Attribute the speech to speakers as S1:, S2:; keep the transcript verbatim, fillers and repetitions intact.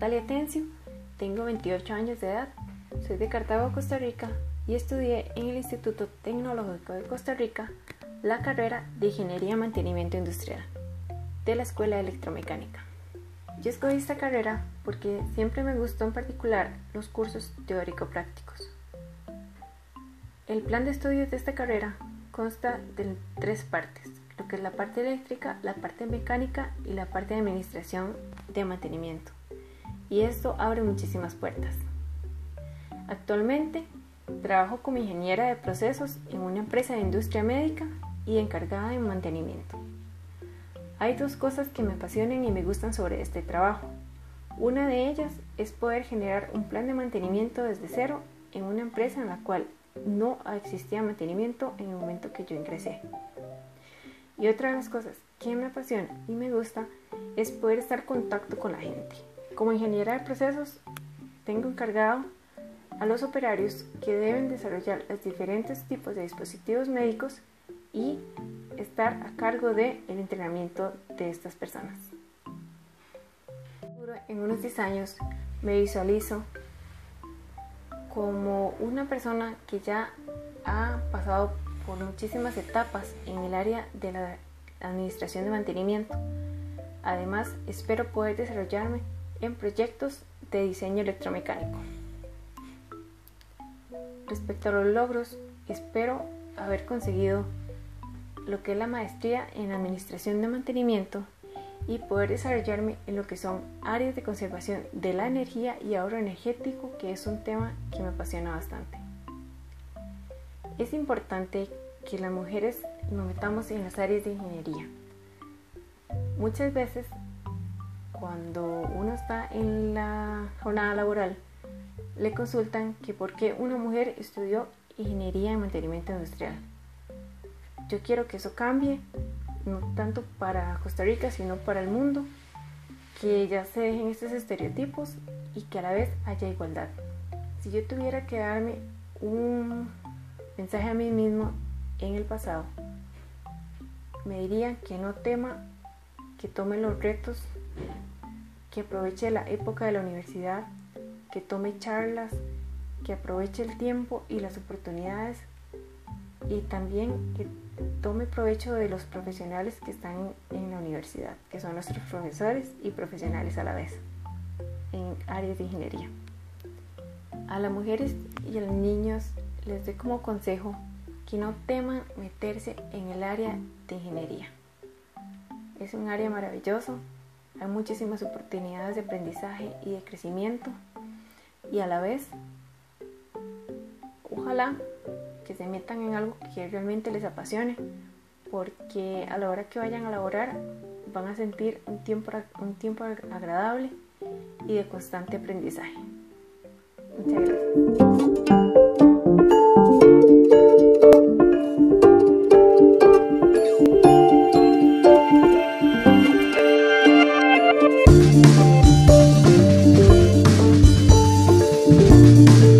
S1: Natalia Tencio, tengo veintiocho años de edad, soy de Cartago, Costa Rica y estudié en el Instituto Tecnológico de Costa Rica la carrera de Ingeniería en Mantenimiento Industrial de la Escuela de Electromecánica. Yo escogí esta carrera porque siempre me gustó en particular los cursos teórico-prácticos. El plan de estudios de esta carrera consta de tres partes, lo que es la parte eléctrica, la parte mecánica y la parte de administración de mantenimiento. Y esto abre muchísimas puertas. Actualmente trabajo como ingeniera de procesos en una empresa de industria médica y encargada de mantenimiento. Hay dos cosas que me apasionan y me gustan sobre este trabajo. Una de ellas es poder generar un plan de mantenimiento desde cero en una empresa en la cual no existía mantenimiento en el momento que yo ingresé. Y otra de las cosas que me apasiona y me gusta es poder estar en contacto con la gente. Como ingeniera de procesos, tengo encargado a los operarios que deben desarrollar los diferentes tipos de dispositivos médicos y estar a cargo del entrenamiento de estas personas. En unos diez años me visualizo como una persona que ya ha pasado por muchísimas etapas en el área de la administración de mantenimiento. Además, espero poder desarrollarme en proyectos de diseño electromecánico. Respecto a los logros, espero haber conseguido lo que es la maestría en administración de mantenimiento y poder desarrollarme en lo que son áreas de conservación de la energía y ahorro energético, que es un tema que me apasiona bastante. Es importante que las mujeres nos metamos en las áreas de ingeniería. Muchas veces, cuando uno está en la jornada laboral, le consultan que por qué una mujer estudió ingeniería en mantenimiento industrial. Yo quiero que eso cambie, no tanto para Costa Rica, sino para el mundo, que ya se dejen estos estereotipos y que a la vez haya igualdad. Si yo tuviera que darme un mensaje a mí mismo en el pasado, me diría que no tema, que tome los retos, que aproveche la época de la universidad, que tome charlas, que aproveche el tiempo y las oportunidades y también que tome provecho de los profesionales que están en la universidad, que son nuestros profesores y profesionales a la vez en áreas de ingeniería. A las mujeres y a los niños les doy como consejo que no teman meterse en el área de ingeniería. Es un área maravilloso, hay muchísimas oportunidades de aprendizaje y de crecimiento y a la vez, ojalá que se metan en algo que realmente les apasione, porque a la hora que vayan a laborar van a sentir un tiempo, un tiempo agradable y de constante aprendizaje. Muchas gracias.